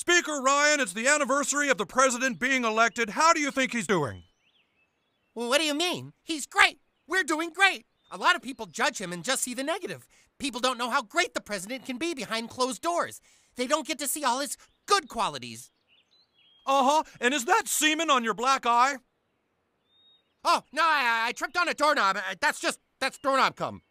Speaker Ryan, it's the anniversary of the president being elected. How do you think he's doing? Well, what do you mean? He's great. We're doing great. A lot of people judge him and just see the negative. People don't know how great the president can be behind closed doors. They don't get to see all his good qualities. Uh-huh. And is that semen on your black eye? Oh, no, I tripped on a doorknob. That's doorknob cum.